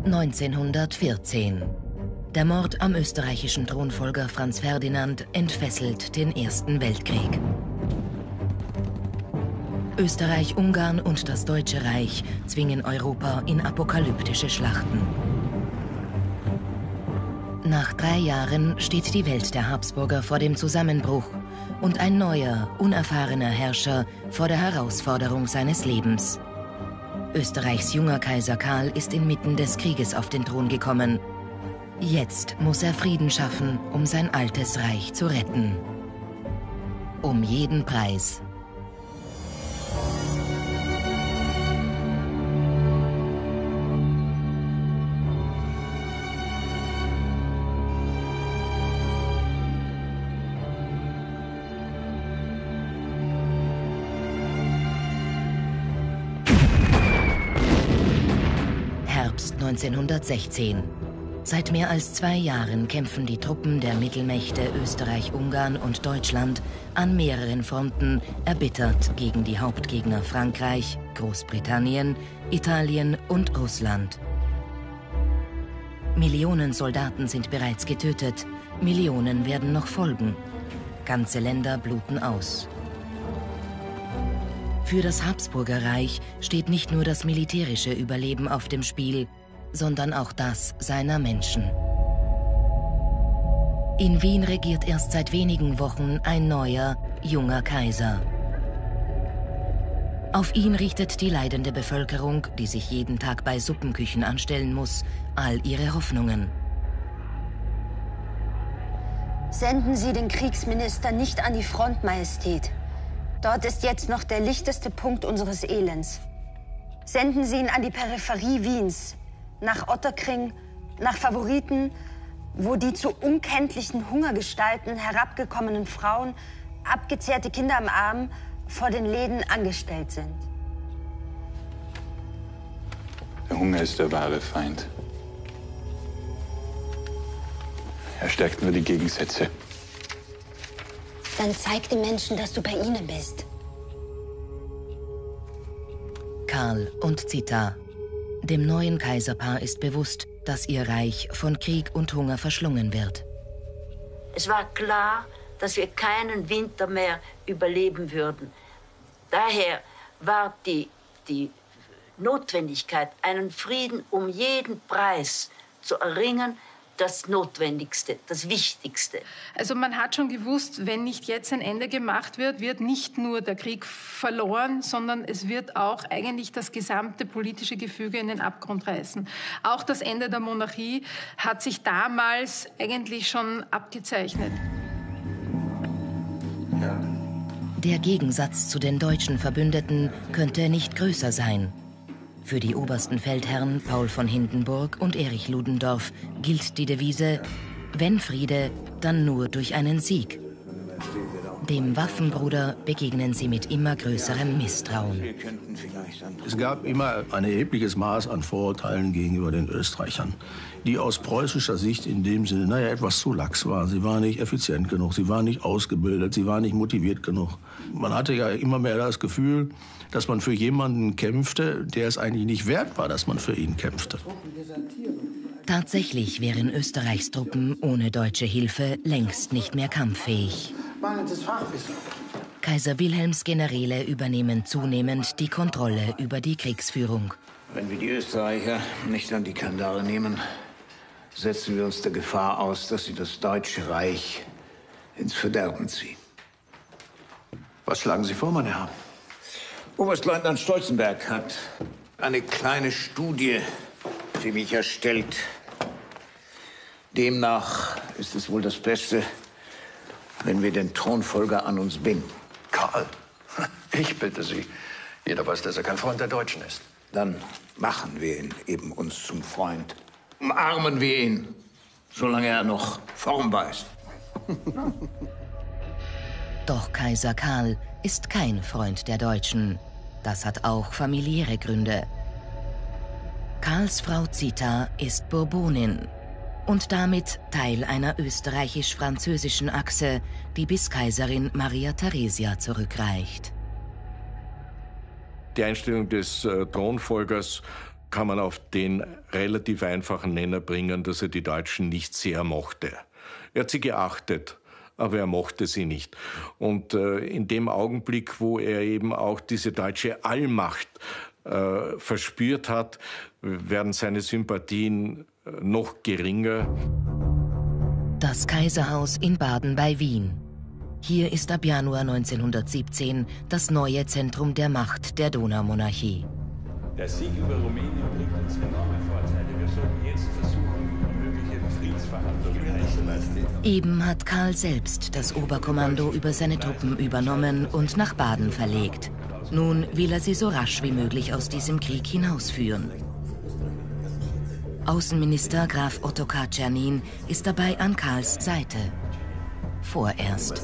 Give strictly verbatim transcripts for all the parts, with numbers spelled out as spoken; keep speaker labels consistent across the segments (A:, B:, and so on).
A: neunzehnhundertvierzehn. Der Mord am österreichischen Thronfolger Franz Ferdinand entfesselt den Ersten Weltkrieg. Österreich-Ungarn und das Deutsche Reich zwingen Europa in apokalyptische Schlachten. Nach drei Jahren steht die Welt der Habsburger vor dem Zusammenbruch und ein neuer, unerfahrener Herrscher vor der Herausforderung seines Lebens. Österreichs junger Kaiser Karl ist inmitten des Krieges auf den Thron gekommen. Jetzt muss er Frieden schaffen, um sein altes Reich zu retten. Um jeden Preis. neunzehnhundertsechzehn. Seit mehr als zwei Jahren kämpfen die Truppen der Mittelmächte Österreich, Ungarn und Deutschland an mehreren Fronten erbittert gegen die Hauptgegner Frankreich, Großbritannien, Italien und Russland. Millionen Soldaten sind bereits getötet, Millionen werden noch folgen. Ganze Länder bluten aus. Für das Habsburger Reich steht nicht nur das militärische Überleben auf dem Spiel, sondern auch das seiner Menschen. In Wien regiert erst seit wenigen Wochen ein neuer, junger Kaiser. Auf ihn richtet die leidende Bevölkerung, die sich jeden Tag bei Suppenküchen anstellen muss, all ihre Hoffnungen.
B: Senden Sie den Kriegsminister nicht an die Front, Majestät. Dort ist jetzt noch der lichteste Punkt unseres Elends. Senden Sie ihn an die Peripherie Wiens, nach Otterkring, nach Favoriten, wo die zu unkenntlichen Hungergestalten herabgekommenen Frauen, abgezehrte Kinder am Arm, vor den Läden angestellt sind.
C: Der Hunger ist der wahre Feind. Er stärkt nur die Gegensätze.
B: Dann zeig den Menschen, dass du bei ihnen bist.
A: Karl und Zita. Dem neuen Kaiserpaar ist bewusst, dass ihr Reich von Krieg und Hunger verschlungen wird.
D: Es war klar, dass wir keinen Winter mehr überleben würden. Daher war die, die Notwendigkeit, einen Frieden um jeden Preis zu erringen, das Notwendigste, das Wichtigste.
E: Also man hat schon gewusst, wenn nicht jetzt ein Ende gemacht wird, wird nicht nur der Krieg verloren, sondern es wird auch eigentlich das gesamte politische Gefüge in den Abgrund reißen. Auch das Ende der Monarchie hat sich damals eigentlich schon abgezeichnet.
C: Ja.
A: Der Gegensatz zu den deutschen Verbündeten könnte nicht größer sein. Für die obersten Feldherren Paul von Hindenburg und Erich Ludendorff gilt die Devise: Wenn Friede, dann nur durch einen Sieg. Dem Waffenbruder begegnen sie mit immer größerem Misstrauen.
F: Es gab immer ein erhebliches Maß an Vorurteilen gegenüber den Österreichern, die aus preußischer Sicht in dem Sinne, naja, etwas zu lax waren. Sie waren nicht effizient genug, sie waren nicht ausgebildet, sie waren nicht motiviert genug. Man hatte ja immer mehr das Gefühl, dass man für jemanden kämpfte, der es eigentlich nicht wert war, dass man für ihn kämpfte.
A: Tatsächlich wären Österreichs Truppen ohne deutsche Hilfe längst nicht mehr kampffähig. Kaiser Wilhelms Generäle übernehmen zunehmend die Kontrolle über die Kriegsführung.
G: Wenn wir die Österreicher nicht an die Kandare nehmen, setzen wir uns der Gefahr aus, dass sie das Deutsche Reich ins Verderben ziehen.
H: Was schlagen Sie vor, meine Herren?
G: Oberstleutnant Stolzenberg hat eine kleine Studie für mich erstellt. Demnach ist es wohl das Beste, wenn wir den Thronfolger an uns binden.
H: Karl, ich bitte Sie. Jeder weiß, dass er kein Freund der Deutschen ist.
G: Dann machen wir ihn eben uns zum Freund. Umarmen wir ihn, solange er noch formbar ist.
A: Doch Kaiser Karl ist kein Freund der Deutschen. Das hat auch familiäre Gründe. Karls Frau Zita ist Bourbonin und damit Teil einer österreichisch-französischen Achse, die bis Kaiserin Maria Theresia zurückreicht.
I: Die Einstellung des äh, Thronfolgers
F: kann man auf den relativ einfachen Nenner bringen, dass er die Deutschen nicht sehr mochte. Er hat sie geachtet, aber er mochte sie nicht. Und äh, in dem Augenblick, wo er eben auch diese deutsche Allmacht äh, verspürt hat, werden seine Sympathien äh, noch geringer.
A: Das Kaiserhaus in Baden bei Wien. Hier ist ab Januar neunzehnhundertsiebzehn das neue Zentrum der Macht der Donaumonarchie.
C: Der Sieg über Rumänien bringt uns enorme Vorteile. Wir sollten jetzt versuchen, mögliche Friedensverhandlungen einzuleiten.
A: Eben hat Karl selbst das Oberkommando über seine Truppen übernommen und nach Baden verlegt. Nun will er sie so rasch wie möglich aus diesem Krieg hinausführen. Außenminister Graf Ottokar Czernin ist dabei an Karls Seite. Vorerst.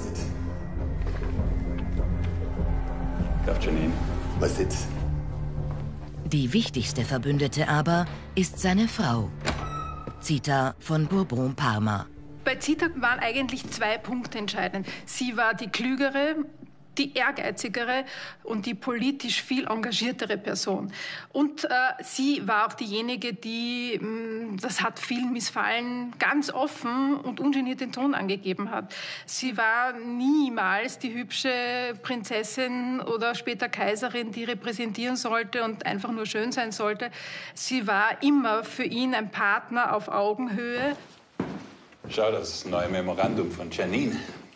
C: Graf Czernin.
I: Was jetzt?
A: Die wichtigste Verbündete aber ist seine Frau, Zita von Bourbon-Parma.
E: Bei Zita waren eigentlich zwei Punkte entscheidend. Sie war die klügere, die ehrgeizigere und die politisch viel engagiertere Person. Und äh, sie war auch diejenige, die, mh, das hat vielen missfallen, ganz offen und ungeniert den Ton angegeben hat. Sie war niemals die hübsche Prinzessin oder später Kaiserin, die repräsentieren sollte und einfach nur schön sein sollte. Sie war immer für ihn ein Partner auf Augenhöhe.
C: Schau, das neue Memorandum von Czernin.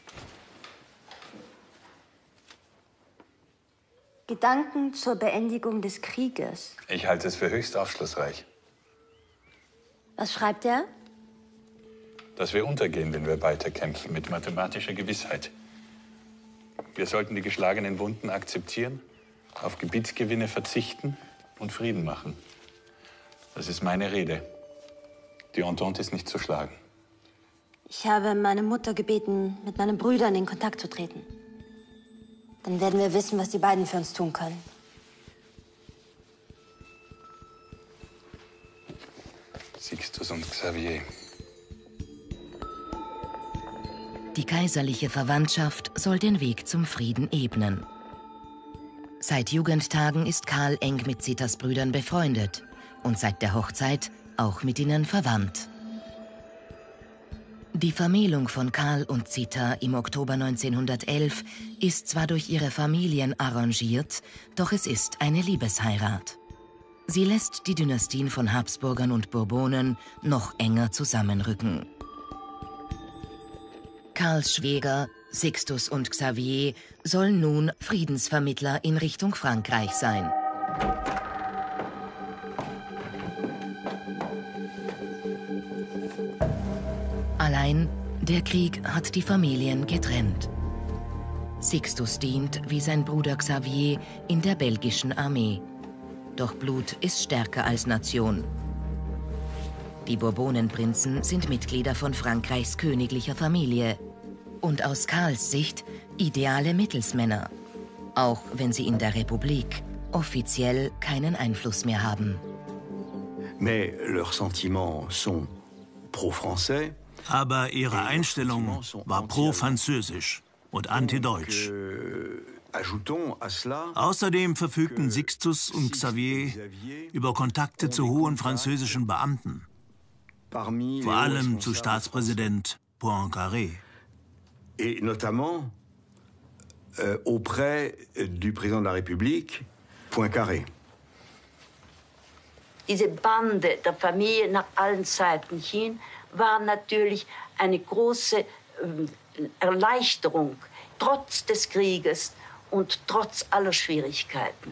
B: Gedanken zur Beendigung des Krieges.
C: Ich halte es für höchst aufschlussreich.
B: Was schreibt er?
C: Dass wir untergehen, wenn wir weiterkämpfen, mit mathematischer Gewissheit. Wir sollten die geschlagenen Wunden akzeptieren, auf Gebietsgewinne verzichten und Frieden machen. Das ist meine Rede. Die Entente ist nicht zu schlagen.
B: Ich habe meine Mutter gebeten, mit meinen Brüdern in Kontakt zu treten. Dann werden wir wissen, was die beiden für uns tun können.
C: Sixtus und Xavier.
A: Die kaiserliche Verwandtschaft soll den Weg zum Frieden ebnen. Seit Jugendtagen ist Karl eng mit Zitas Brüdern befreundet und seit der Hochzeit auch mit ihnen verwandt. Die Vermählung von Karl und Zita im Oktober neunzehnhundertelf ist zwar durch ihre Familien arrangiert, doch es ist eine Liebesheirat. Sie lässt die Dynastien von Habsburgern und Bourbonen noch enger zusammenrücken. Karls Schwäger, Sixtus und Xavier, sollen nun Friedensvermittler in Richtung Frankreich sein. Allein, der Krieg hat die Familien getrennt. Sixtus dient, wie sein Bruder Xavier, in der belgischen Armee. Doch Blut ist stärker als Nation. Die Bourbonenprinzen sind Mitglieder von Frankreichs königlicher Familie. Und aus Karls Sicht ideale Mittelsmänner. Auch wenn sie in der Republik offiziell keinen Einfluss mehr haben.
I: Mais leurs sentiments sont pro-français.
J: Aber ihre Einstellung war pro-französisch und anti-deutsch. Außerdem verfügten Sixtus und Xavier über Kontakte zu hohen französischen Beamten, vor allem zu Staatspräsident Poincaré.
I: Et notamment euh, auprès du président de la République, Poincaré.
D: Diese Bande der Familie nach allen Seiten hin war natürlich eine große äh, Erleichterung, trotz des Krieges und trotz aller Schwierigkeiten.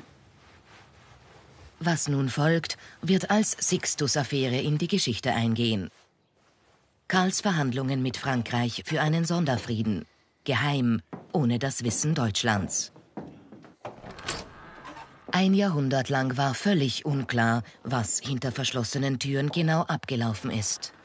A: Was nun folgt, wird als Sixtus-Affäre in die Geschichte eingehen. Karls Verhandlungen mit Frankreich für einen Sonderfrieden. Geheim, ohne das Wissen Deutschlands. Ein Jahrhundert lang war völlig unklar, was hinter verschlossenen Türen genau abgelaufen ist.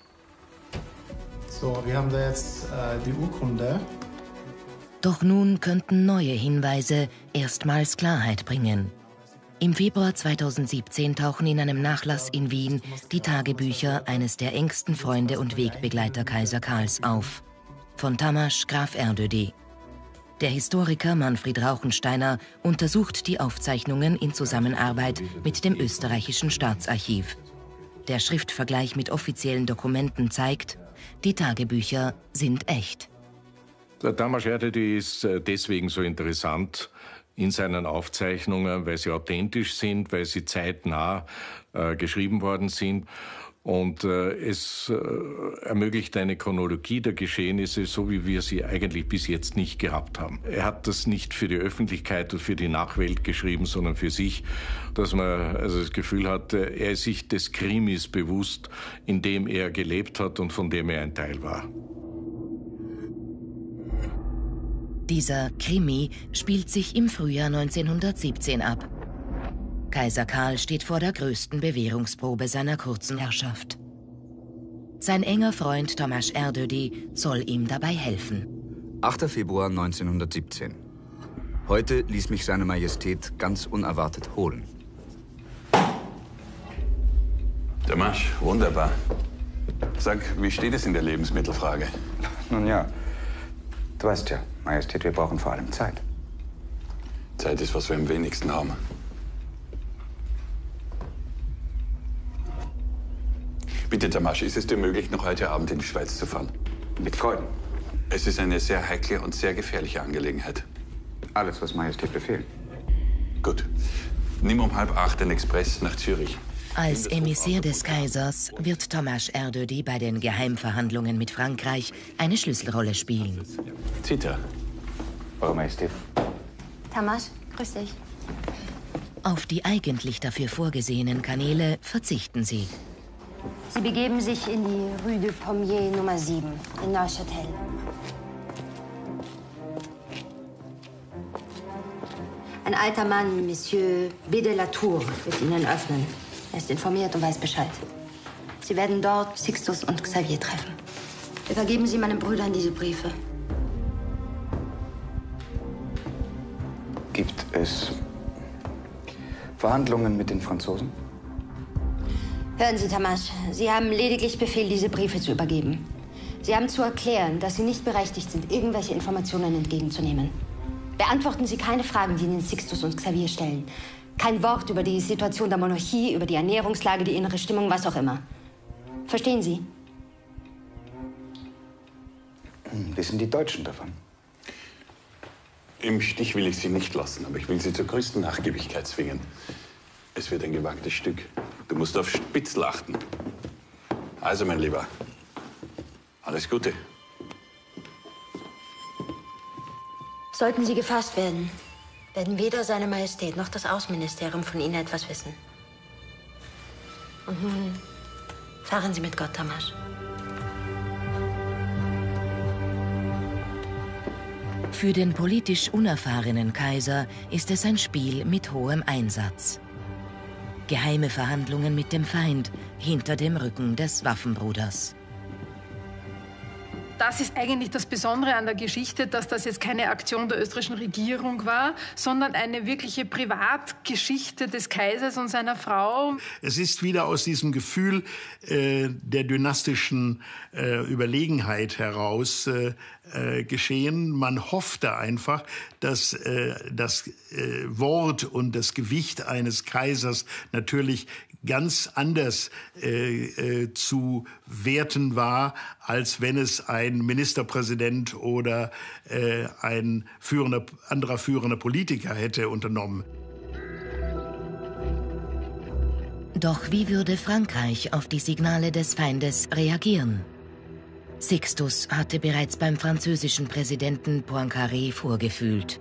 K: So, wir haben da jetzt äh, die Urkunde.
A: Doch nun könnten neue Hinweise erstmals Klarheit bringen. Im Februar zweitausendsiebzehn tauchen in einem Nachlass in Wien die Tagebücher eines der engsten Freunde und Wegbegleiter Kaiser Karls auf, von Tamas Graf Erdödy. Der Historiker Manfred Rauchensteiner untersucht die Aufzeichnungen in Zusammenarbeit mit dem österreichischen Staatsarchiv. Der Schriftvergleich mit offiziellen Dokumenten zeigt, die Tagebücher sind echt.
L: Der Tamas Erdödy ist deswegen so interessant in seinen Aufzeichnungen, weil sie authentisch sind, weil sie zeitnah äh, geschrieben worden sind. Und äh, es äh, ermöglicht eine Chronologie der Geschehnisse, so wie wir sie eigentlich bis jetzt nicht gehabt haben. Er hat das nicht für die Öffentlichkeit und für die Nachwelt geschrieben, sondern für sich, dass man also das Gefühl hat, er ist sich des Krimis bewusst, in dem er gelebt hat und von dem er ein Teil war.
A: Dieser Krimi spielt sich im Frühjahr neunzehnhundertsiebzehn ab. Kaiser Karl steht vor der größten Bewährungsprobe seiner kurzen Herrschaft. Sein enger Freund Tamas Erdödy soll ihm dabei helfen.
M: achter Februar neunzehnhundertsiebzehn. Heute ließ mich Seine Majestät ganz unerwartet holen.
C: Tamas, wunderbar. Sag, wie steht es in der Lebensmittelfrage?
N: Nun ja, du weißt ja, Majestät, wir brauchen vor allem Zeit.
C: Zeit ist, was wir am wenigsten haben. Bitte, Tamas, ist es dir möglich, noch heute Abend in die Schweiz zu fahren?
N: Mit Freuden.
C: Es ist eine sehr heikle und sehr gefährliche Angelegenheit.
N: Alles, was Majestät befehlt.
C: Gut. Nimm um halb acht den Express nach Zürich.
A: Als Emissär des Kaisers wird Tamas Erdödy bei den Geheimverhandlungen mit Frankreich eine Schlüsselrolle spielen.
C: Zita.
N: Eure Majestät.
B: Tamas, grüß dich.
A: Auf die eigentlich dafür vorgesehenen Kanäle verzichten sie.
B: Sie begeben sich in die Rue de Pommier Nummer sieben in Neuchâtel. Ein alter Mann, Monsieur B. de la Tour, wird Ihnen öffnen. Er ist informiert und weiß Bescheid. Sie werden dort Sixtus und Xavier treffen. Übergeben Sie meinen Brüdern diese Briefe.
N: Gibt es Verhandlungen mit den Franzosen?
B: Hören Sie, Tamas, Sie haben lediglich Befehl, diese Briefe zu übergeben. Sie haben zu erklären, dass Sie nicht berechtigt sind, irgendwelche Informationen entgegenzunehmen. Beantworten Sie keine Fragen, die Ihnen Sixtus und Xavier stellen. Kein Wort über die Situation der Monarchie, über die Ernährungslage, die innere Stimmung, was auch immer. Verstehen Sie?
N: Hm, wissen die Deutschen davon?
C: Im Stich will ich Sie nicht lassen, aber ich will Sie zur größten Nachgiebigkeit zwingen. Es wird ein gewagtes Stück. Du musst auf Spitzel achten. Also, mein Lieber, alles Gute.
B: Sollten Sie gefasst werden, werden weder Seine Majestät noch das Außenministerium von Ihnen etwas wissen. Und nun fahren Sie mit Gott, Tamas.
A: Für den politisch unerfahrenen Kaiser ist es ein Spiel mit hohem Einsatz. Geheime Verhandlungen mit dem Feind hinter dem Rücken des Waffenbruders.
E: Das ist eigentlich das Besondere an der Geschichte, dass das jetzt keine Aktion der österreichischen Regierung war, sondern eine wirkliche Privatgeschichte des Kaisers und seiner Frau.
F: Es ist wieder aus diesem Gefühl äh, der dynastischen äh, Überlegenheit heraus äh, äh, geschehen. Man hoffte einfach, dass äh, das äh, Wort und das Gewicht eines Kaisers natürlich ganz anders äh, äh, zu werten war, als wenn es ein Ministerpräsident oder äh, ein führender, anderer führender Politiker hätte unternommen.
A: Doch wie würde Frankreich auf die Signale des Feindes reagieren? Sixtus hatte bereits beim französischen Präsidenten Poincaré vorgefühlt.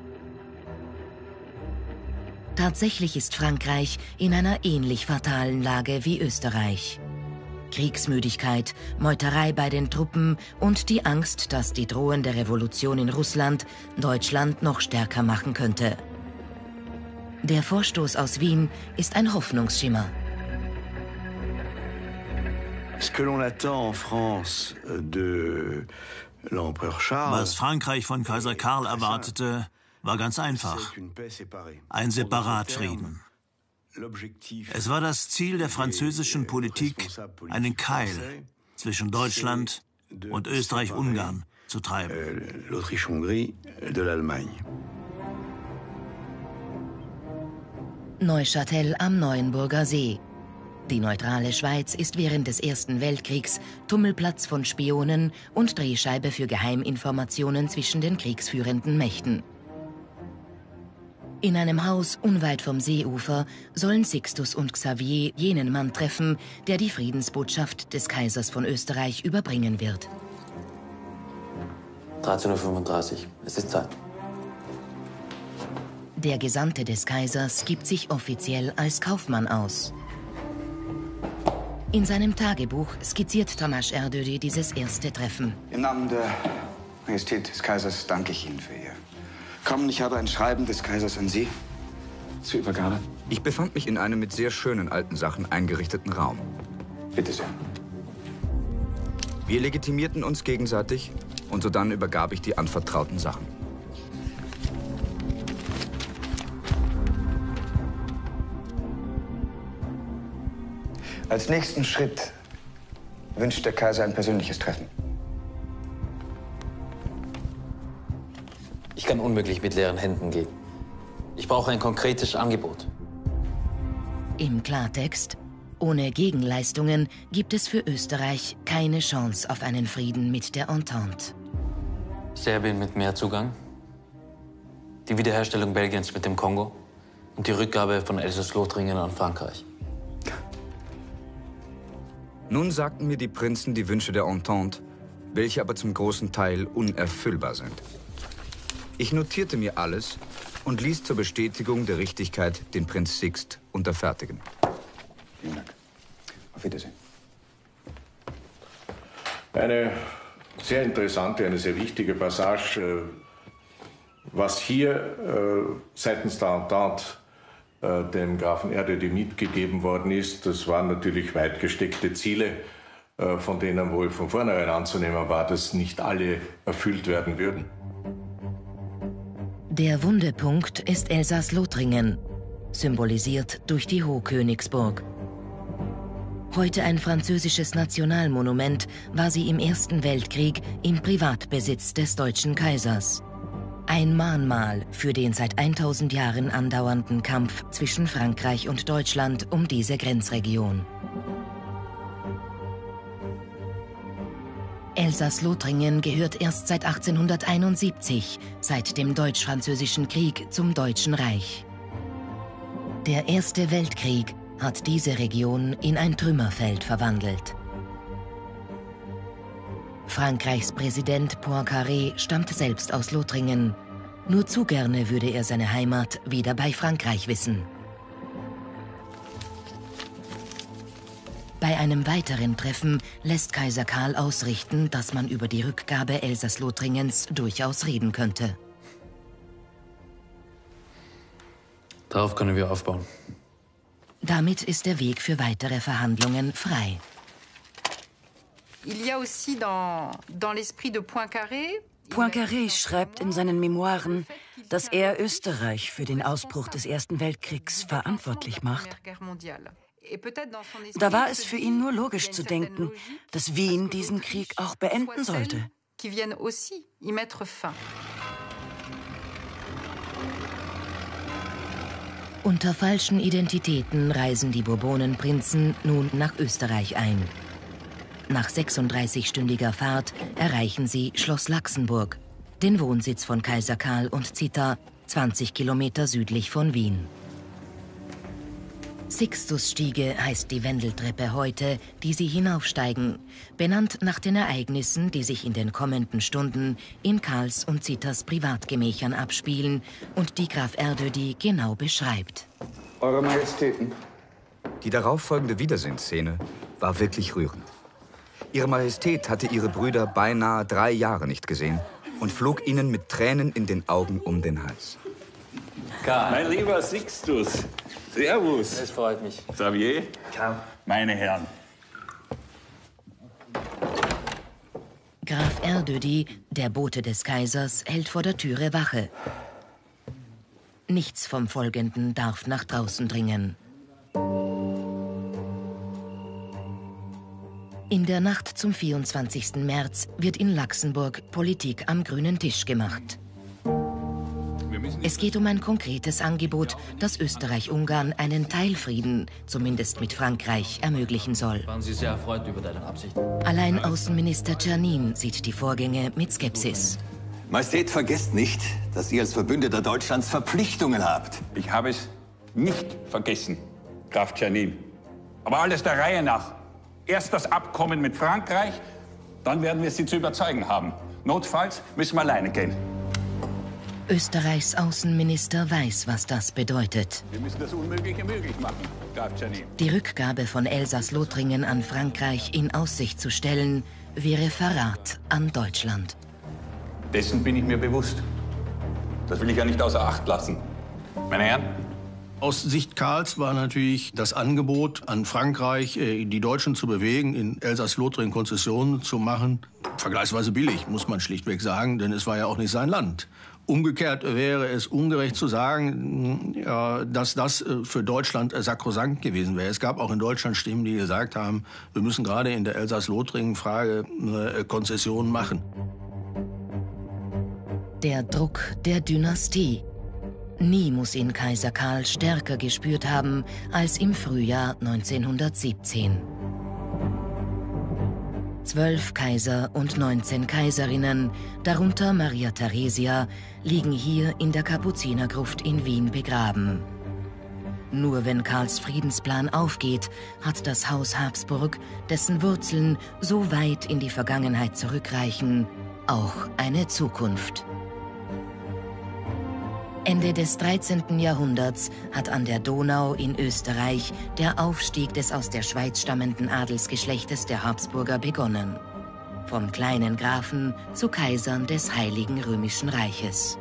A: Tatsächlich ist Frankreich in einer ähnlich fatalen Lage wie Österreich. Kriegsmüdigkeit, Meuterei bei den Truppen und die Angst, dass die drohende Revolution in Russland Deutschland noch stärker machen könnte. Der Vorstoß aus Wien ist ein Hoffnungsschimmer.
J: Was Frankreich von Kaiser Karl erwartete, war ganz einfach. Ein Separatfrieden. Es war das Ziel der französischen Politik, einen Keil zwischen Deutschland und Österreich-Ungarn zu treiben.
I: L'Autriche-Hongrie de l'Allemagne.
A: Neuchâtel am Neuenburger See. Die neutrale Schweiz ist während des Ersten Weltkriegs Tummelplatz von Spionen und Drehscheibe für Geheiminformationen zwischen den kriegsführenden Mächten. In einem Haus unweit vom Seeufer sollen Sixtus und Xavier jenen Mann treffen, der die Friedensbotschaft des Kaisers von Österreich überbringen wird.
O: dreizehn Uhr fünfunddreißig. Es ist Zeit.
A: Der Gesandte des Kaisers gibt sich offiziell als Kaufmann aus. In seinem Tagebuch skizziert Tamas Erdödy dieses erste Treffen.
N: Im Namen der Majestät des Kaisers danke ich Ihnen für Ihr Kommen. Ich habe ein Schreiben des Kaisers an Sie zur Übergabe.
M: Ich befand mich in einem mit sehr schönen alten Sachen eingerichteten Raum.
N: Bitte sehr.
M: Wir legitimierten uns gegenseitig und sodann übergab ich die anvertrauten Sachen.
N: Als nächsten Schritt wünscht der Kaiser ein persönliches Treffen.
O: Ich kann unmöglich mit leeren Händen gehen. Ich brauche ein konkretes Angebot.
A: Im Klartext: Ohne Gegenleistungen gibt es für Österreich keine Chance auf einen Frieden mit der Entente.
O: Serbien mit mehr Zugang, die Wiederherstellung Belgiens mit dem Kongo und die Rückgabe von Elsass-Lothringen an Frankreich.
M: Nun sagten mir die Prinzen die Wünsche der Entente, welche aber zum großen Teil unerfüllbar sind. Ich notierte mir alles und ließ zur Bestätigung der Richtigkeit den Prinz Sixt unterfertigen.
N: Vielen Dank. Auf Wiedersehen.
L: Eine sehr interessante, eine sehr wichtige Passage. Was hier äh, seitens der Entente äh, dem Grafen Erdödy mitgegeben worden ist, das waren natürlich weit gesteckte Ziele, äh, von denen wohl von vornherein anzunehmen war, dass nicht alle erfüllt werden würden.
A: Der Wundepunkt ist Elsass-Lothringen, symbolisiert durch die Hohkönigsburg. Heute ein französisches Nationalmonument, war sie im Ersten Weltkrieg im Privatbesitz des deutschen Kaisers. Ein Mahnmal für den seit tausend Jahren andauernden Kampf zwischen Frankreich und Deutschland um diese Grenzregion. Elsass-Lothringen gehört erst seit achtzehnhunderteinundsiebzig, seit dem Deutsch-Französischen Krieg, zum Deutschen Reich. Der Erste Weltkrieg hat diese Region in ein Trümmerfeld verwandelt. Frankreichs Präsident Poincaré stammt selbst aus Lothringen. Nur zu gerne würde er seine Heimat wieder bei Frankreich wissen. Bei einem weiteren Treffen lässt Kaiser Karl ausrichten, dass man über die Rückgabe Elsass-Lothringens durchaus reden könnte.
O: Darauf können wir aufbauen.
A: Damit ist der Weg für weitere Verhandlungen frei.
P: Poincaré schreibt in seinen Memoiren, dass er Österreich für den Ausbruch des Ersten Weltkriegs verantwortlich macht. Da war es für ihn nur logisch zu denken, dass Wien diesen Krieg auch beenden sollte.
A: Unter falschen Identitäten reisen die Bourbonenprinzen nun nach Österreich ein. Nach sechsunddreißigstündiger Fahrt erreichen sie Schloss Laxenburg, den Wohnsitz von Kaiser Karl und Zita, zwanzig Kilometer südlich von Wien. Sixtusstiege heißt die Wendeltreppe heute, die sie hinaufsteigen, benannt nach den Ereignissen, die sich in den kommenden Stunden in Karls und Zitas Privatgemächern abspielen und die Graf Erdödy genau beschreibt.
N: Eure Majestäten.
M: Die darauffolgende Wiedersehensszene war wirklich rührend. Ihre Majestät hatte ihre Brüder beinahe drei Jahre nicht gesehen und flog ihnen mit Tränen in den Augen um den Hals.
C: Karl. Mein lieber Sixtus, servus.
O: Es freut mich.
C: Xavier, Karl. Meine Herren.
A: Graf Erdödy, der Bote des Kaisers, hält vor der Türe Wache. Nichts vom Folgenden darf nach In der Nacht zum vierundzwanzigsten März wird in Laxenburg Politik am grünen Tisch gemacht. Es geht um ein konkretes Angebot, das Österreich-Ungarn einen Teilfrieden, zumindest mit Frankreich, ermöglichen soll.
O: Waren Sie sehr erfreut über deine Absichten?
A: Allein Außenminister Czernin sieht die Vorgänge mit Skepsis.
Q: Majestät, vergesst nicht, dass ihr als Verbündeter Deutschlands Verpflichtungen habt.
C: Ich habe es nicht vergessen, Graf Czernin. Aber alles der Reihe nach. Erst das Abkommen mit Frankreich, dann werden wir Sie zu überzeugen haben. Notfalls müssen wir alleine gehen.
A: Österreichs Außenminister weiß, was das bedeutet.
C: Wir müssen das Unmögliche möglich machen, Graf Czernin.
A: Die Rückgabe von Elsass-Lothringen an Frankreich in Aussicht zu stellen, wäre Verrat an Deutschland.
C: Dessen bin ich mir bewusst. Das will ich ja nicht außer Acht lassen. Meine Herren?
F: Aus Sicht Karls war natürlich das Angebot an Frankreich, die Deutschen zu bewegen, in Elsass-Lothringen Konzessionen zu machen, vergleichsweise billig, muss man schlichtweg sagen, denn es war ja auch nicht sein Land. Umgekehrt wäre es ungerecht zu sagen, ja, dass das für Deutschland sakrosankt gewesen wäre. Es gab auch in Deutschland Stimmen, die gesagt haben, wir müssen gerade in der Elsass-Lothringen-Frage Konzessionen machen.
A: Der Druck der Dynastie. Nie muss ihn Kaiser Karl stärker gespürt haben als im Frühjahr neunzehnhundertsiebzehn. Zwölf Kaiser und neunzehn Kaiserinnen, darunter Maria Theresia, liegen hier in der Kapuzinergruft in Wien begraben. Nur wenn Karls Friedensplan aufgeht, hat das Haus Habsburg, dessen Wurzeln so weit in die Vergangenheit zurückreichen, auch eine Zukunft. Ende des dreizehnten Jahrhunderts hat an der Donau in Österreich der Aufstieg des aus der Schweiz stammenden Adelsgeschlechtes der Habsburger begonnen. Vom kleinen Grafen zu Kaisern des Heiligen Römischen Reiches.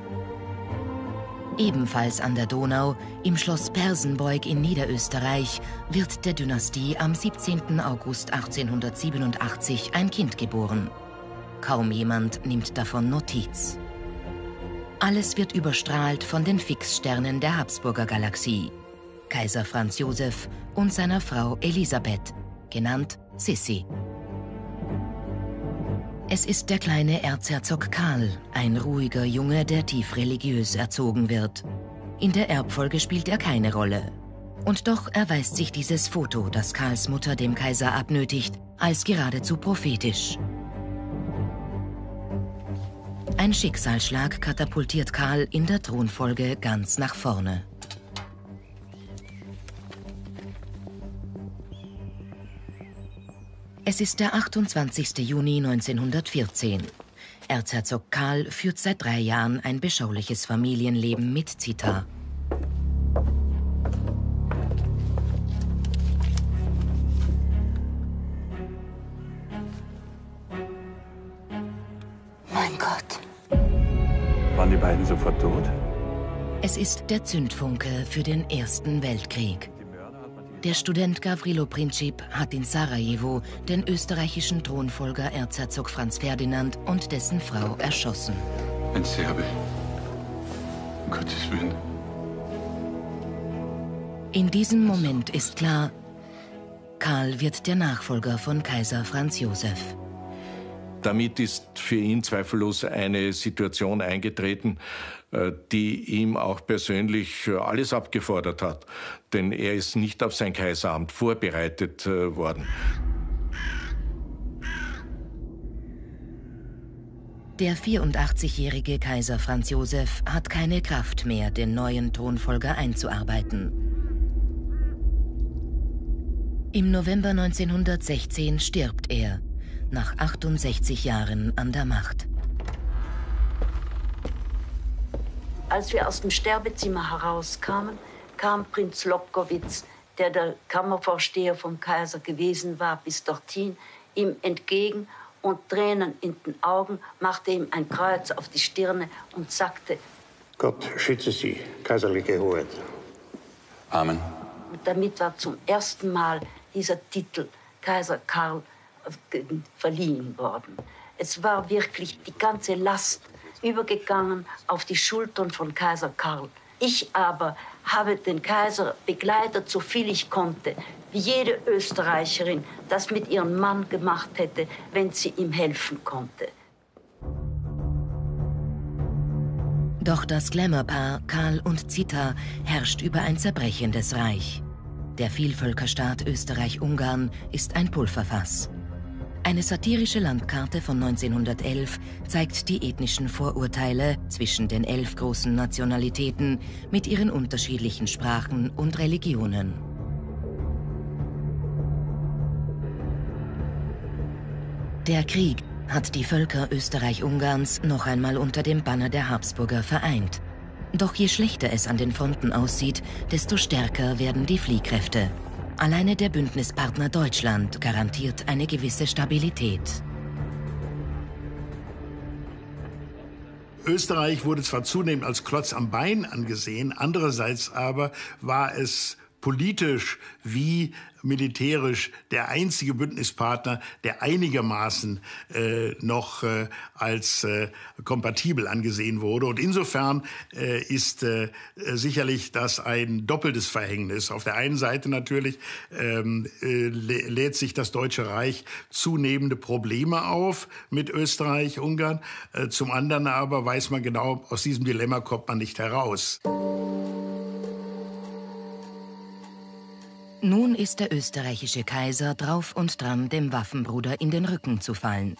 A: Ebenfalls an der Donau, im Schloss Persenbeug in Niederösterreich, wird der Dynastie am siebzehnten August achtzehnhundertsiebenundachtzig ein Kind geboren. Kaum jemand nimmt davon Notiz. Alles wird überstrahlt von den Fixsternen der Habsburger Galaxie. Kaiser Franz Josef und seiner Frau Elisabeth, genannt Sissi. Es ist der kleine Erzherzog Karl, ein ruhiger Junge, der tief religiös erzogen wird. In der Erbfolge spielt er keine Rolle. Und doch erweist sich dieses Foto, das Karls Mutter dem Kaiser abnötigt, als geradezu prophetisch. Ein Schicksalsschlag katapultiert Karl in der Thronfolge ganz nach vorne. Es ist der achtundzwanzigste Juni neunzehnhundertvierzehn. Erzherzog Karl führt seit drei Jahren ein beschauliches Familienleben mit Zita.
B: Mein Gott.
C: Waren die beiden sofort tot?
A: Es ist der Zündfunke für den Ersten Weltkrieg. Der Student Gavrilo Princip hat in Sarajevo den österreichischen Thronfolger Erzherzog Franz Ferdinand und dessen Frau erschossen.
C: Ein Serbe. Um Gottes Willen.
A: In diesem Moment ist klar, Karl wird der Nachfolger von Kaiser Franz Josef.
L: Damit ist für ihn zweifellos eine Situation eingetreten, die ihm auch persönlich alles abgefordert hat. Denn er ist nicht auf sein Kaiseramt vorbereitet worden.
A: Der vierundachtzigjährige Kaiser Franz Josef hat keine Kraft mehr, den neuen Thronfolger einzuarbeiten. Im November neunzehnhundertsechzehn stirbt er, nach achtundsechzig Jahren an der Macht.
D: Als wir aus dem Sterbezimmer herauskamen, kam Prinz Lobkowitz, der der Kammervorsteher vom Kaiser gewesen war, bis dorthin, ihm entgegen und Tränen in den Augen, machte ihm ein Kreuz auf die Stirne und sagte:
I: Gott schütze Sie, kaiserliche Hoheit.
C: Amen.
D: Und damit war zum ersten Mal dieser Titel Kaiser Karl verliehen worden. Es war wirklich die ganze Last übergegangen auf die Schultern von Kaiser Karl. Ich aber habe den Kaiser begleitet, so viel ich konnte, wie jede Österreicherin das mit ihrem Mann gemacht hätte, wenn sie ihm helfen konnte.
A: Doch das Glamourpaar Karl und Zita herrscht über ein zerbrechendes Reich. Der Vielvölkerstaat Österreich-Ungarn ist ein Pulverfass. Eine satirische Landkarte von neunzehnhundertelf zeigt die ethnischen Vorurteile zwischen den elf großen Nationalitäten mit ihren unterschiedlichen Sprachen und Religionen. Der Krieg hat die Völker Österreich-Ungarns noch einmal unter dem Banner der Habsburger vereint. Doch je schlechter es an den Fronten aussieht, desto stärker werden die Fliehkräfte. Alleine der Bündnispartner Deutschland garantiert eine gewisse Stabilität.
R: Österreich wurde zwar zunehmend als Klotz am Bein angesehen, andererseits aber war es politisch wie militärisch der einzige Bündnispartner, der einigermaßen äh, noch äh, als äh, kompatibel angesehen wurde. Und insofern äh, ist äh, sicherlich das ein doppeltes Verhängnis. Auf der einen Seite natürlich ähm, äh, lädt sich das Deutsche Reich zunehmende Probleme auf mit Österreich, Ungarn. Äh, zum anderen aber weiß man genau, aus diesem Dilemma kommt man nicht heraus.
A: Nun ist der österreichische Kaiser drauf und dran, dem Waffenbruder in den Rücken zu fallen.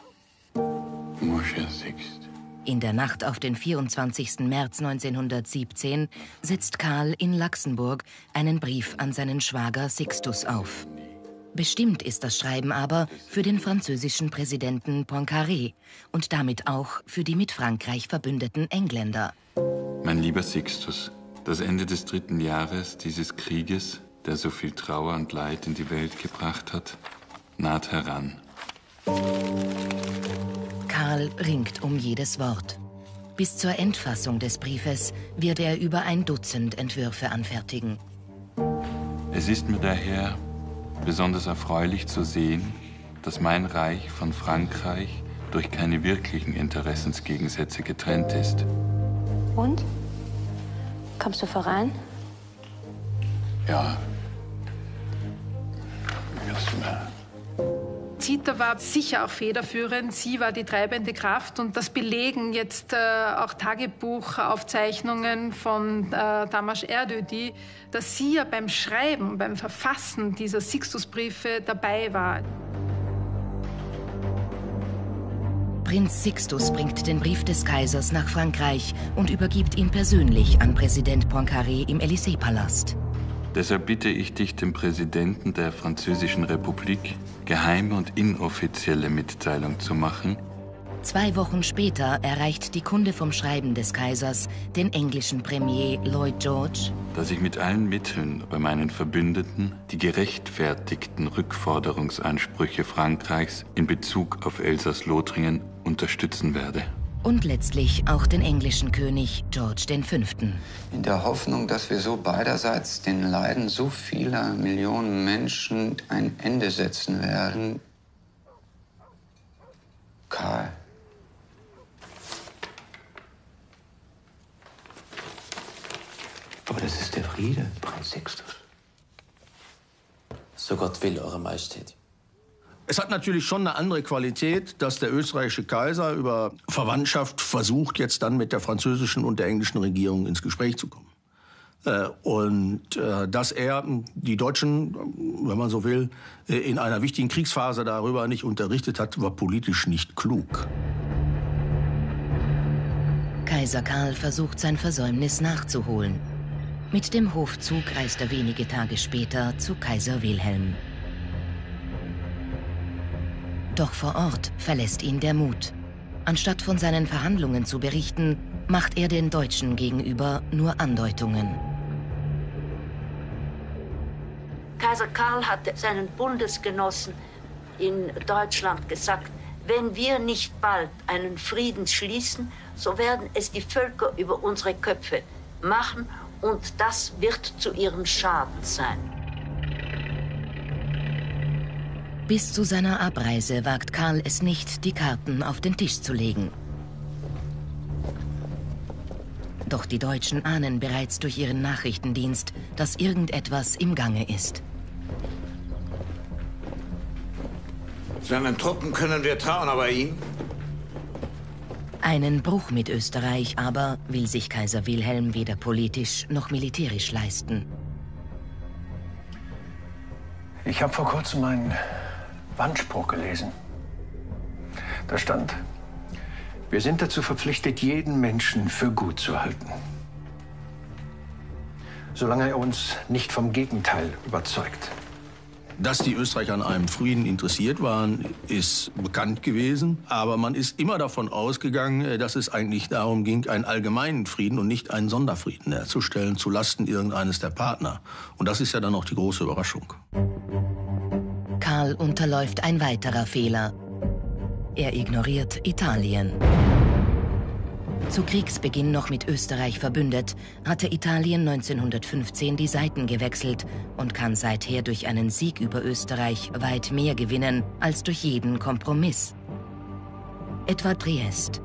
A: In der Nacht auf den vierundzwanzigsten März neunzehnhundertsiebzehn setzt Karl in Laxenburg einen Brief an seinen Schwager Sixtus auf. Bestimmt ist das Schreiben aber für den französischen Präsidenten Poincaré und damit auch für die mit Frankreich verbündeten Engländer.
C: Mein lieber Sixtus, das Ende des dritten Jahres dieses Krieges, der so viel Trauer und Leid in die Welt gebracht hat, naht heran.
A: Karl ringt um jedes Wort. Bis zur Endfassung des Briefes wird er über ein Dutzend Entwürfe anfertigen.
C: Es ist mir daher besonders erfreulich zu sehen, dass mein Reich von Frankreich durch keine wirklichen Interessensgegensätze getrennt ist.
B: Und? Kommst du voran?
C: Ja.
E: Zita war sicher auch federführend. Sie war die treibende Kraft. Und das belegen jetzt äh, auch Tagebuchaufzeichnungen von äh, Tamás Erdődy, dass sie ja beim Schreiben, beim Verfassen dieser Sixtus-Briefe dabei war.
A: Prinz Sixtus bringt den Brief des Kaisers nach Frankreich und übergibt ihn persönlich an Präsident Poincaré im Élysée-Palast.
C: Deshalb bitte ich dich, dem Präsidenten der Französischen Republik geheime und inoffizielle Mitteilung zu machen.
A: Zwei Wochen später erreicht die Kunde vom Schreiben des Kaisers den englischen Premier Lloyd George,
C: dass ich mit allen Mitteln bei meinen Verbündeten die gerechtfertigten Rückforderungsansprüche Frankreichs in Bezug auf Elsass-Lothringen unterstützen werde.
A: Und letztlich auch den englischen König George den Fünften.
S: In der Hoffnung, dass wir so beiderseits den Leiden so vieler Millionen Menschen ein Ende setzen werden. Karl.
O: Aber das ist der Friede, Prinz Sixtus. So Gott will, Eure Majestät.
F: Es hat natürlich schon eine andere Qualität, dass der österreichische Kaiser über Verwandtschaft versucht, jetzt dann mit der französischen und der englischen Regierung ins Gespräch zu kommen. Äh, und äh, dass er die Deutschen, wenn man so will, in einer wichtigen Kriegsphase darüber nicht unterrichtet hat, war politisch nicht klug.
A: Kaiser Karl versucht, sein Versäumnis nachzuholen. Mit dem Hofzug reist er wenige Tage später zu Kaiser Wilhelm. Doch vor Ort verlässt ihn der Mut. Anstatt von seinen Verhandlungen zu berichten, macht er den Deutschen gegenüber nur Andeutungen.
D: Kaiser Karl hatte seinen Bundesgenossen in Deutschland gesagt, wenn wir nicht bald einen Frieden schließen, so werden es die Völker über unsere Köpfe machen und das wird zu ihrem Schaden sein.
A: Bis zu seiner Abreise wagt Karl es nicht, die Karten auf den Tisch zu legen. Doch Doch die Deutschen ahnen bereits durch ihren Nachrichtendienst, dass irgendetwas im Gange ist.
G: Seinen Truppen können wir trauen, aber ihm?
A: Einen Bruch mit Österreich aber will sich Kaiser Wilhelm weder politisch noch militärisch leisten.
H: Ich habe vor kurzem einen Wandspruch gelesen. Da stand: Wir sind dazu verpflichtet, jeden Menschen für gut zu halten. Solange er uns nicht vom Gegenteil überzeugt.
F: Dass die Österreicher an einem Frieden interessiert waren, ist bekannt gewesen. Aber man ist immer davon ausgegangen, dass es eigentlich darum ging, einen allgemeinen Frieden und nicht einen Sonderfrieden herzustellen zulasten irgendeines der Partner. Und das ist ja dann auch die große Überraschung.
A: Karl unterläuft ein weiterer Fehler. Er ignoriert Italien. Zu Kriegsbeginn noch mit Österreich verbündet, hatte Italien neunzehnhundertfünfzehn die Seiten gewechselt und kann seither durch einen Sieg über Österreich weit mehr gewinnen als durch jeden Kompromiss. Etwa Triest.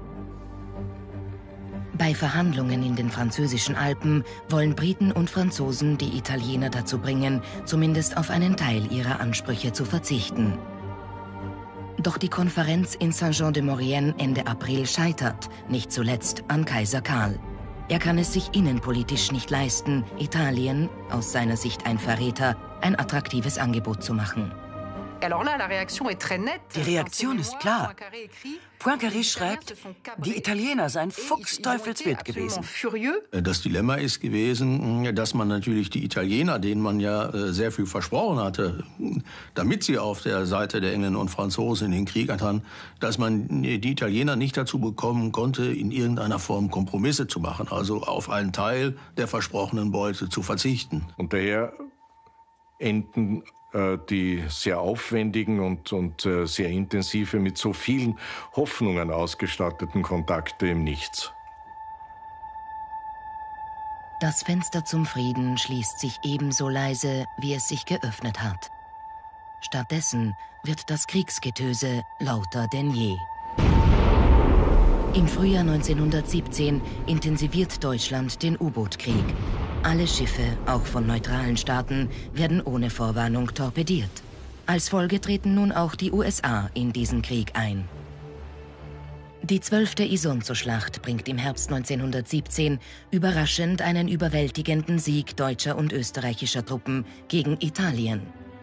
A: Bei Verhandlungen in den französischen Alpen wollen Briten und Franzosen die Italiener dazu bringen, zumindest auf einen Teil ihrer Ansprüche zu verzichten. Doch die Konferenz in Saint-Jean-de-Maurienne Ende April scheitert, nicht zuletzt an Kaiser Karl. Er kann es sich innenpolitisch nicht leisten, Italien, aus seiner Sicht ein Verräter, ein attraktives Angebot zu machen.
P: Die Reaktion ist klar. Poincaré schreibt, die Italiener seien fuchsteufelswild gewesen.
F: Das Dilemma ist gewesen, dass man natürlich die Italiener, denen man ja sehr viel versprochen hatte, damit sie auf der Seite der Engländer und Franzosen in den Krieg hatten, dass man die Italiener nicht dazu bekommen konnte, in irgendeiner Form Kompromisse zu machen, also auf einen Teil der versprochenen Beute zu verzichten.
L: Und daher enden die sehr aufwendigen und, und äh, sehr intensive, mit so vielen Hoffnungen ausgestatteten Kontakte im Nichts.
A: Das Fenster zum Frieden schließt sich ebenso leise, wie es sich geöffnet hat. Stattdessen wird das Kriegsgetöse lauter denn je. Im Frühjahr neunzehnhundertsiebzehn intensiviert Deutschland den U-Boot-Krieg. Alle Schiffe, auch von neutralen Staaten, werden ohne Vorwarnung torpediert. Als Folge treten nun auch die U S A in diesen Krieg ein. Die zwölfte Isonzo-Schlacht bringt im Herbst neunzehnhundertsiebzehn überraschend einen überwältigenden Sieg deutscher und österreichischer Truppen gegen Italien.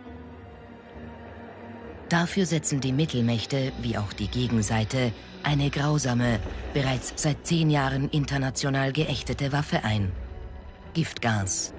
A: Dafür setzen die Mittelmächte, wie auch die Gegenseite, eine grausame, bereits seit zehn Jahren international geächtete Waffe ein: Giftgas.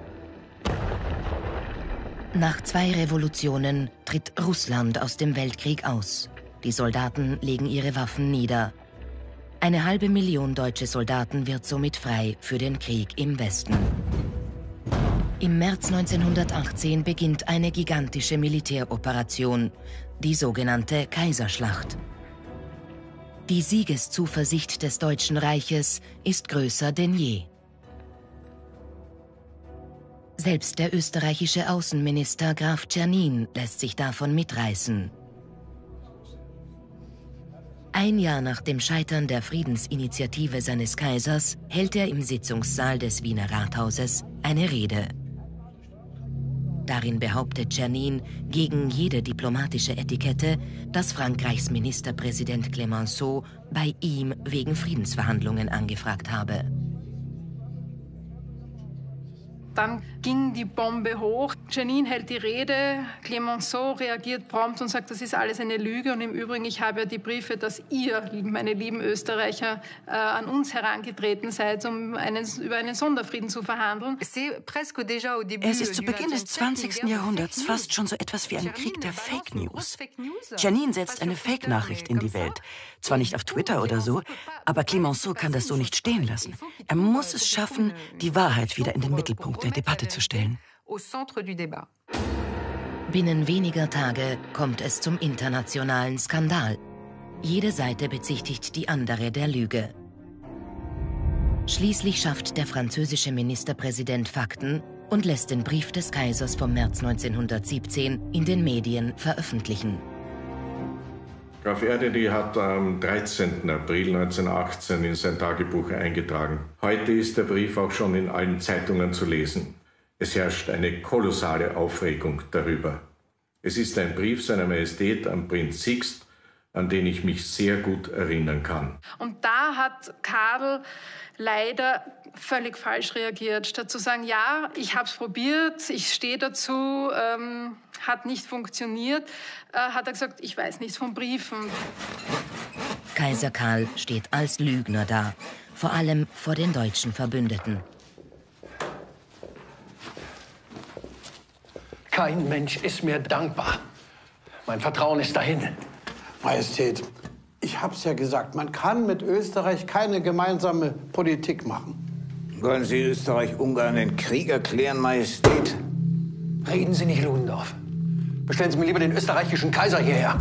A: Nach zwei Revolutionen tritt Russland aus dem Weltkrieg aus. Die Soldaten legen ihre Waffen nieder. Eine halbe Million deutsche Soldaten wird somit frei für den Krieg im Westen. Im März neunzehnhundertachtzehn beginnt eine gigantische Militäroperation, die sogenannte Kaiserschlacht. Die Siegeszuversicht des Deutschen Reiches ist größer denn je. Selbst der österreichische Außenminister Graf Czernin lässt sich davon mitreißen. Ein Jahr nach dem Scheitern der Friedensinitiative seines Kaisers hält er im Sitzungssaal des Wiener Rathauses eine Rede. Darin behauptet Czernin gegen jede diplomatische Etikette, dass Frankreichs Ministerpräsident Clemenceau bei ihm wegen Friedensverhandlungen angefragt habe.
E: Dann ging die Bombe hoch. Czernin hält die Rede. Clemenceau reagiert prompt und sagt, das ist alles eine Lüge. Und im Übrigen, ich habe ja die Briefe, dass ihr, meine lieben Österreicher, äh, an uns herangetreten seid, um einen, über einen Sonderfrieden zu verhandeln.
P: Es ist zu Beginn des zwanzigsten Jahrhunderts fast schon so etwas wie ein Krieg der Fake News. Czernin setzt eine Fake-Nachricht in die Welt. Zwar nicht auf Twitter oder so, aber Clemenceau kann das so nicht stehen lassen. Er muss es schaffen, die Wahrheit wieder in den Mittelpunkt der Debatte zu stellen.
A: Binnen weniger Tage kommt es zum internationalen Skandal. Jede Seite bezichtigt die andere der Lüge. Schließlich schafft der französische Ministerpräsident Fakten und lässt den Brief des Kaisers vom März neunzehnhundertsiebzehn in den Medien veröffentlichen.
L: Graf Erdödy hat am dreizehnten April neunzehnhundertachtzehn in sein Tagebuch eingetragen: Heute ist der Brief auch schon in allen Zeitungen zu lesen. Es herrscht eine kolossale Aufregung darüber. Es ist ein Brief seiner Majestät an Prinz Sixt, an den ich mich sehr gut erinnern kann.
E: Und da hat Karl leider völlig falsch reagiert. Statt zu sagen, ja, ich habe es probiert, ich stehe dazu, ähm, hat nicht funktioniert, äh, hat er gesagt, ich weiß nichts von Briefen.
A: Kaiser Karl steht als Lügner da, vor allem vor den deutschen Verbündeten.
H: Kein Mensch ist mir dankbar. Mein Vertrauen ist dahin.
I: Majestät, ich hab's ja gesagt, man kann mit Österreich keine gemeinsame Politik machen.
G: Wollen Sie Österreich-Ungarn den Krieg erklären, Majestät?
H: Reden Sie nicht, Ludendorff. Bestellen Sie mir lieber den österreichischen Kaiser hierher.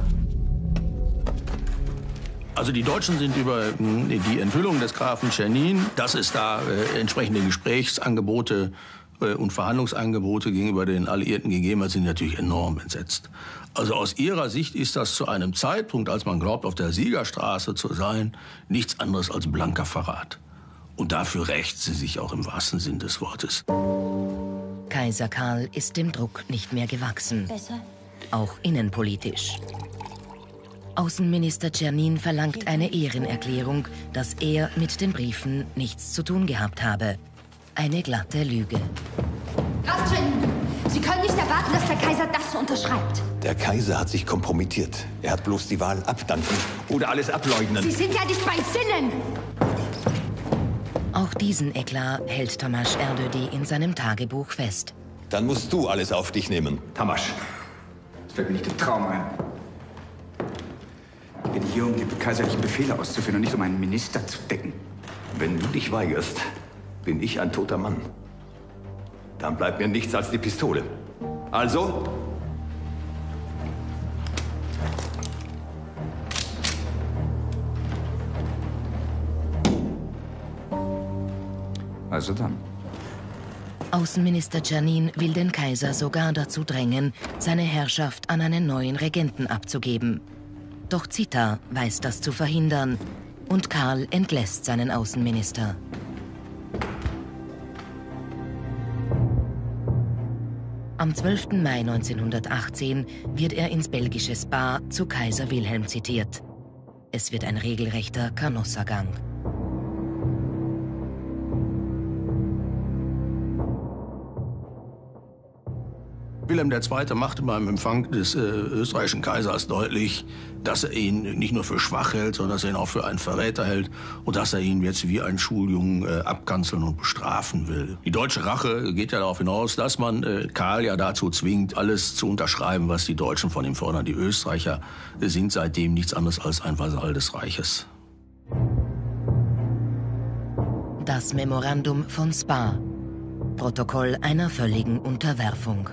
F: Also die Deutschen sind über die Enthüllung des Grafen Czernin, dass es da äh, entsprechende Gesprächsangebote äh, und Verhandlungsangebote gegenüber den Alliierten gegeben hat, sind natürlich enorm entsetzt. Also aus ihrer Sicht ist das zu einem Zeitpunkt, als man glaubt, auf der Siegerstraße zu sein, nichts anderes als blanker Verrat. Und dafür rächt sie sich auch im wahrsten Sinn des Wortes.
A: Kaiser Karl ist dem Druck nicht mehr gewachsen.
B: Besser.
A: Auch innenpolitisch. Außenminister Czernin verlangt eine Ehrenerklärung, dass er mit den Briefen nichts zu tun gehabt habe. Eine glatte Lüge.
T: Graf Czernin, Sie können nicht erwarten, dass der Kaiser das unterschreibt.
Q: Der Kaiser hat sich kompromittiert. Er hat bloß die Wahl abdanken oder alles ableugnen.
T: Sie sind ja nicht bei Sinnen.
A: Auch diesen Eklat hält Tamas Erdödy in seinem Tagebuch fest.
Q: Dann musst du alles auf dich nehmen.
N: Tamas, es fällt mir nicht im Traum ein. Ich bin hier, um die kaiserlichen Befehle auszuführen und nicht um einen Minister zu decken.
Q: Wenn du dich weigerst, bin ich ein toter Mann. Dann bleibt mir nichts als die Pistole. Also?
N: Also dann.
A: Außenminister Czernin will den Kaiser sogar dazu drängen, seine Herrschaft an einen neuen Regenten abzugeben. Doch Zita weiß das zu verhindern und Karl entlässt seinen Außenminister. Am zwölften Mai neunzehnhundertachtzehn wird er ins belgische Spa zu Kaiser Wilhelm zitiert. Es wird ein regelrechter Kanossagang.
F: Wilhelm der Zweite machte beim Empfang des äh, österreichischen Kaisers deutlich, dass er ihn nicht nur für schwach hält, sondern dass er ihn auch für einen Verräter hält und dass er ihn jetzt wie einen Schuljungen äh, abkanzeln und bestrafen will. Die deutsche Rache geht ja darauf hinaus, dass man äh, Karl ja dazu zwingt, alles zu unterschreiben, was die Deutschen von ihm fordern. Die Österreicher äh, sind seitdem nichts anderes als ein Vasall des Reiches.
A: Das Memorandum von Spa. Protokoll einer völligen Unterwerfung.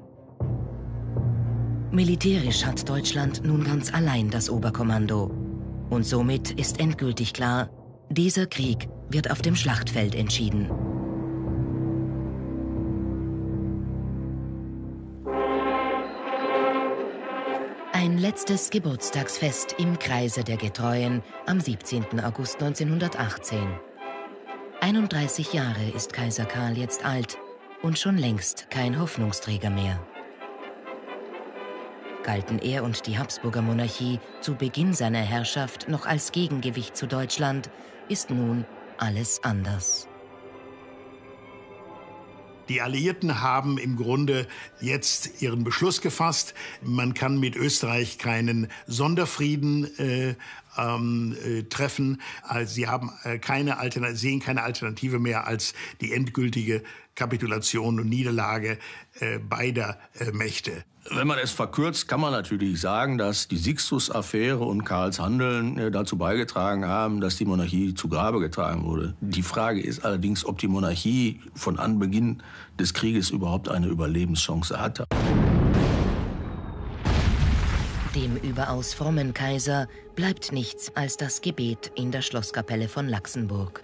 A: Militärisch hat Deutschland nun ganz allein das Oberkommando. Und somit ist endgültig klar, dieser Krieg wird auf dem Schlachtfeld entschieden. Ein letztes Geburtstagsfest im Kreise der Getreuen am siebzehnten August neunzehnhundertachtzehn. einunddreißig Jahre ist Kaiser Karl jetzt alt und schon längst kein Hoffnungsträger mehr. Galten er und die Habsburger Monarchie zu Beginn seiner Herrschaft noch als Gegengewicht zu Deutschland, ist nun alles anders.
R: Die Alliierten haben im Grunde jetzt ihren Beschluss gefasst. Man kann mit Österreich keinen Sonderfrieden äh, ähm, äh, treffen. Also sie haben äh, keine Alternative, sehen keine Alternative mehr als die endgültige Kapitulation und Niederlage äh, beider äh, Mächte.
F: Wenn man es verkürzt, kann man natürlich sagen, dass die Sixtus-Affäre und Karls Handeln äh, dazu beigetragen haben, dass die Monarchie zu Grabe getragen wurde. Die Frage ist allerdings, ob die Monarchie von Anbeginn des Krieges überhaupt eine Überlebenschance hatte.
A: Dem überaus frommen Kaiser bleibt nichts als das Gebet in der Schlosskapelle von Laxenburg.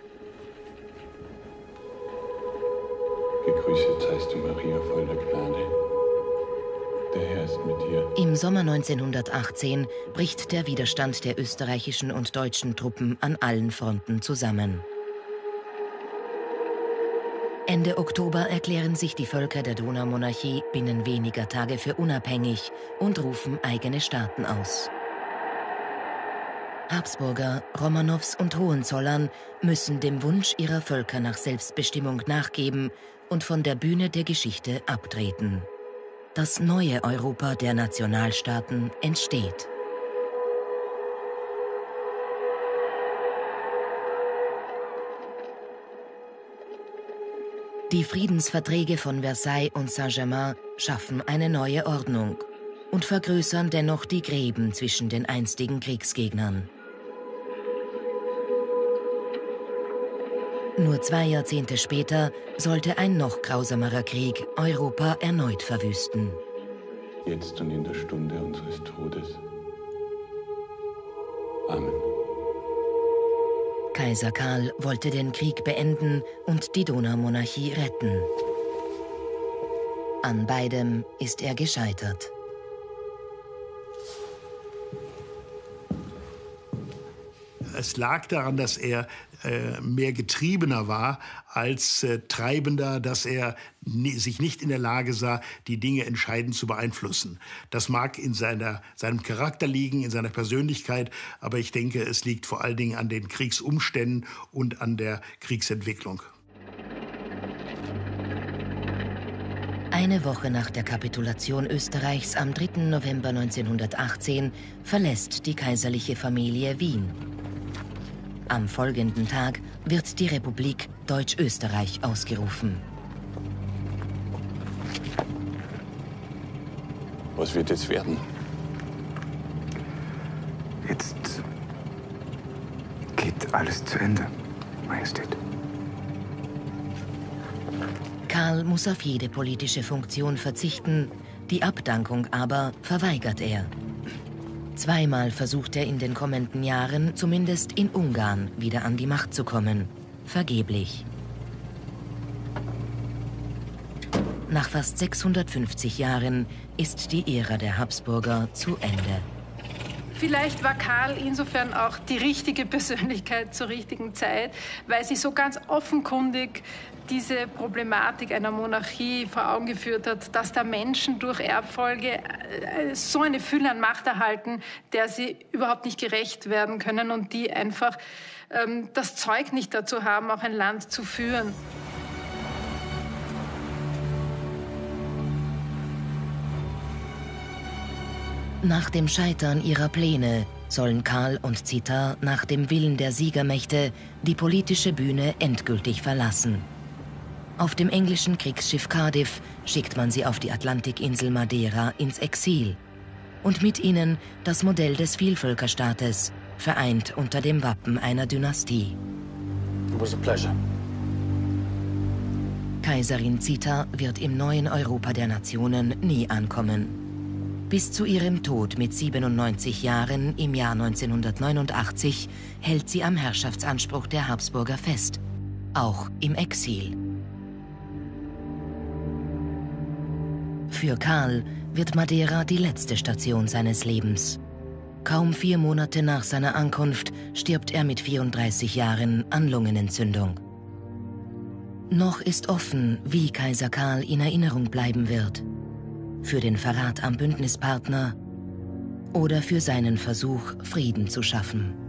C: Gegrüßet seist du, Maria, voll der Gnade. Der Herr ist mit dir.
A: Im Sommer neunzehnhundertachtzehn bricht der Widerstand der österreichischen und deutschen Truppen an allen Fronten zusammen. Ende Oktober erklären sich die Völker der Donaumonarchie binnen weniger Tage für unabhängig und rufen eigene Staaten aus. Habsburger, Romanows und Hohenzollern müssen dem Wunsch ihrer Völker nach Selbstbestimmung nachgeben und von der Bühne der Geschichte abtreten. Das neue Europa der Nationalstaaten entsteht. Die Friedensverträge von Versailles und Saint-Germain schaffen eine neue Ordnung und vergrößern dennoch die Gräben zwischen den einstigen Kriegsgegnern. Nur zwei Jahrzehnte später sollte ein noch grausamerer Krieg Europa erneut verwüsten.
C: Jetzt und in der Stunde unseres Todes. Amen.
A: Kaiser Karl wollte den Krieg beenden und die Donaumonarchie retten. An beidem ist er gescheitert.
R: Es lag daran, dass er äh, mehr Getriebener war als äh, Treibender, dass er sich nicht in der Lage sah, die Dinge entscheidend zu beeinflussen. Das mag in seiner, seinem Charakter liegen, in seiner Persönlichkeit, aber ich denke, es liegt vor allen Dingen an den Kriegsumständen und an der Kriegsentwicklung.
A: Eine Woche nach der Kapitulation Österreichs am dritten November neunzehnhundertachtzehn verlässt die kaiserliche Familie Wien. Am folgenden Tag wird die Republik Deutsch-Österreich ausgerufen.
C: Was wird jetzt werden?
G: Jetzt geht alles zu Ende, Majestät.
A: Karl muss auf jede politische Funktion verzichten, die Abdankung aber verweigert er. Zweimal versucht er in den kommenden Jahren, zumindest in Ungarn, wieder an die Macht zu kommen. Vergeblich. Nach fast sechshundertfünfzig Jahren ist die Ära der Habsburger zu Ende.
E: Vielleicht war Karl insofern auch die richtige Persönlichkeit zur richtigen Zeit, weil sie so ganz offenkundig diese Problematik einer Monarchie vor Augen geführt hat, dass da Menschen durch Erbfolge so eine Fülle an Macht erhalten, der sie überhaupt nicht gerecht werden können und die einfach ähm, das Zeug nicht dazu haben, auch ein Land zu führen.
A: Nach dem Scheitern ihrer Pläne sollen Karl und Zita nach dem Willen der Siegermächte die politische Bühne endgültig verlassen. Auf dem englischen Kriegsschiff Cardiff schickt man sie auf die Atlantikinsel Madeira ins Exil. Und mit ihnen das Modell des Vielvölkerstaates, vereint unter dem Wappen einer Dynastie.
U: It was a pleasure.
A: Kaiserin Zita wird im neuen Europa der Nationen nie ankommen. Bis zu ihrem Tod mit siebenundneunzig Jahren im Jahr neunzehnhundertneunundachtzig hält sie am Herrschaftsanspruch der Habsburger fest, auch im Exil. Für Karl wird Madeira die letzte Station seines Lebens. Kaum vier Monate nach seiner Ankunft stirbt er mit vierunddreißig Jahren an Lungenentzündung. Noch ist offen, wie Kaiser Karl in Erinnerung bleiben wird. Für den Verrat am Bündnispartner oder für seinen Versuch, Frieden zu schaffen.